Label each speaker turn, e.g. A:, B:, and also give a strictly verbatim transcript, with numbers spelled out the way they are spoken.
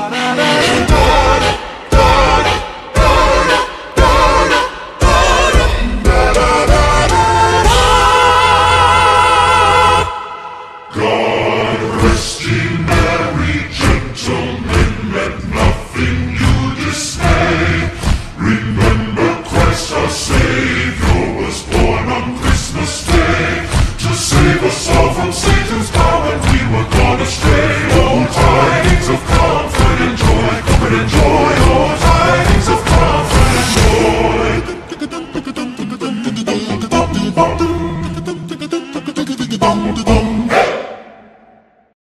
A: Satan's power, we were gone astray. Oh, tidings of comfort and joy, comfort and joy.